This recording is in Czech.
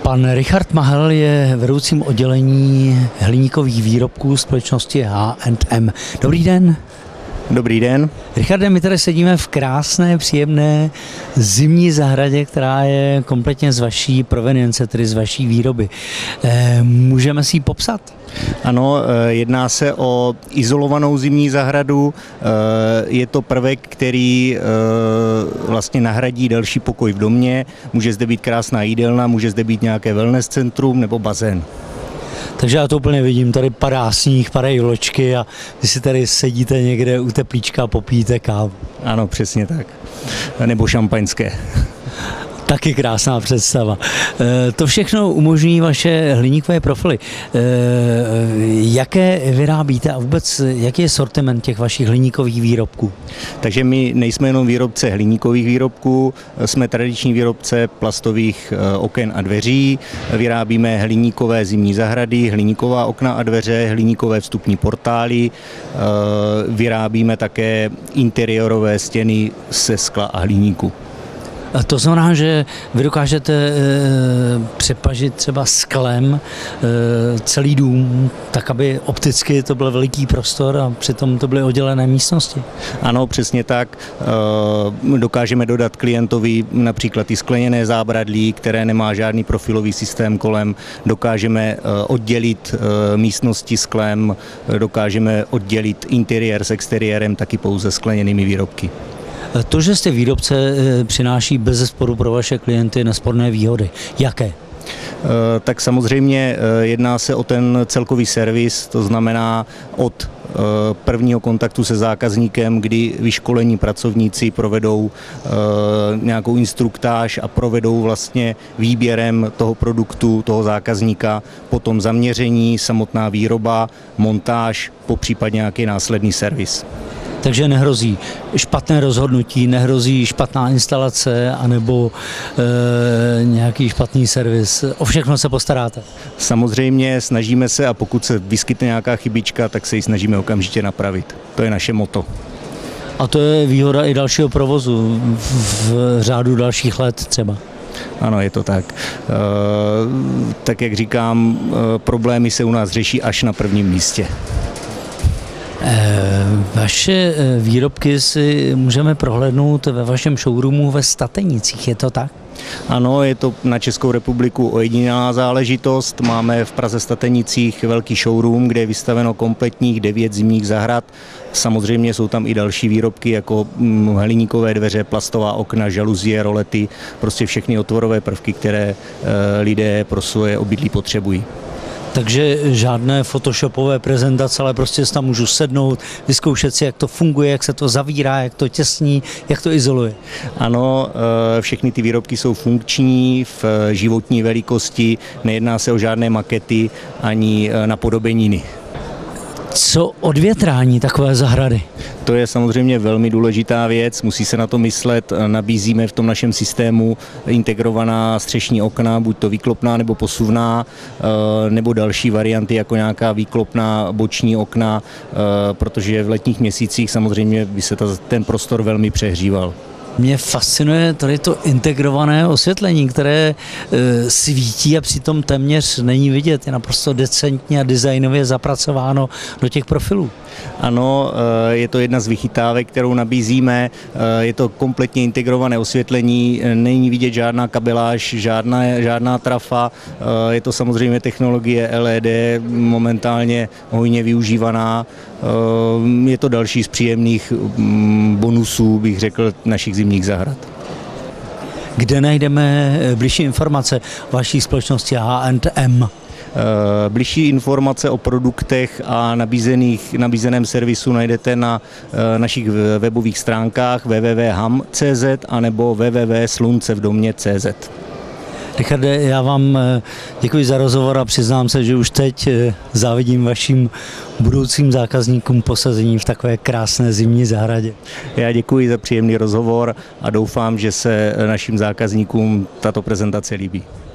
Pan Richard Mahel je vedoucím oddělení hliníkových výrobků společnosti H&M. Dobrý den. Dobrý den. Richarde, my tady sedíme v krásné, příjemné zimní zahradě, která je kompletně z vaší provenience, tedy z vaší výroby. Můžeme si ji popsat? Ano, jedná se o izolovanou zimní zahradu. Je to prvek, který vlastně nahradí další pokoj v domě. Může zde být krásná jídelna, může zde být nějaké wellness centrum nebo bazén. Takže já to úplně vidím, tady padá sníh, padají vločky a vy si tady sedíte někde u teplíčka a popíjíte kávu. Ano, přesně tak. Nebo šampaňské. Taky krásná představa. To všechno umožní vaše hliníkové profily. Jaké vyrábíte a vůbec jaký je sortiment těch vašich hliníkových výrobků? Takže my nejsme jenom výrobce hliníkových výrobků, jsme tradiční výrobce plastových oken a dveří, vyrábíme hliníkové zimní zahrady, hliníková okna a dveře, hliníkové vstupní portály, vyrábíme také interiérové stěny ze skla a hliníku. To znamená, že vy dokážete přepažit třeba sklem celý dům, tak aby opticky to byl veliký prostor a přitom to byly oddělené místnosti. Ano, přesně tak. Dokážeme dodat klientovi například i skleněné zábradlí, které nemá žádný profilový systém kolem. Dokážeme oddělit místnosti sklem, dokážeme oddělit interiér s exteriérem taky pouze skleněnými výrobky. To, že jste výrobce, přináší bezesporu pro vaše klienty nesporné výhody. Jaké? Tak samozřejmě jedná se o ten celkový servis, to znamená od prvního kontaktu se zákazníkem, kdy vyškolení pracovníci provedou nějakou instruktáž a provedou vlastně výběrem toho produktu, toho zákazníka, potom zaměření, samotná výroba, montáž, popřípadně nějaký následný servis. Takže nehrozí špatné rozhodnutí, nehrozí špatná instalace anebo nějaký špatný servis. O všechno se postaráte? Samozřejmě snažíme se a pokud se vyskytne nějaká chybička, tak se ji snažíme okamžitě napravit. To je naše motto. A to je výhoda i dalšího provozu v řádu dalších let třeba? Ano, je to tak. Tak jak říkám, problémy se u nás řeší až na prvním místě. Vaše výrobky si můžeme prohlédnout ve vašem showroomu ve Statenicích, je to tak? Ano, je to na Českou republiku ojedinělá záležitost. Máme v Praze Statenicích velký showroom, kde je vystaveno kompletních 9 zimních zahrad. Samozřejmě jsou tam i další výrobky, jako hliníkové dveře, plastová okna, žaluzie, rolety, prostě všechny otvorové prvky, které lidé pro svoje obydlí potřebují. Takže žádné photoshopové prezentace, ale prostě tam můžu sednout, vyzkoušet si, jak to funguje, jak se to zavírá, jak to těsní, jak to izoluje. Ano, všechny ty výrobky jsou funkční v životní velikosti, nejedná se o žádné makety ani napodobeniny. Co odvětrání takové zahrady? To je samozřejmě velmi důležitá věc, musí se na to myslet. Nabízíme v tom našem systému integrovaná střešní okna, buď to výklopná nebo posuvná, nebo další varianty jako nějaká výklopná boční okna, protože v letních měsících samozřejmě by se ten prostor velmi přehříval. Mě fascinuje tady to integrované osvětlení, které svítí a přitom téměř není vidět. Je naprosto decentně a designově zapracováno do těch profilů. Ano, je to jedna z vychytávek, kterou nabízíme. Je to kompletně integrované osvětlení, není vidět žádná kabeláž, žádná trafa. Je to samozřejmě technologie LED, momentálně hojně využívaná. Je to další z příjemných bonusů, bych řekl, našich zimních zahrad. Kde najdeme bližší informace o vaší společnosti H&M? Bližší informace o produktech a nabízeném servisu najdete na našich webových stránkách www.ham.cz anebo www.sluncevdomě.cz. Richarde, já vám děkuji za rozhovor a přiznám se, že už teď závidím vašim budoucím zákazníkům posazení v takové krásné zimní zahradě. Já děkuji za příjemný rozhovor a doufám, že se našim zákazníkům tato prezentace líbí.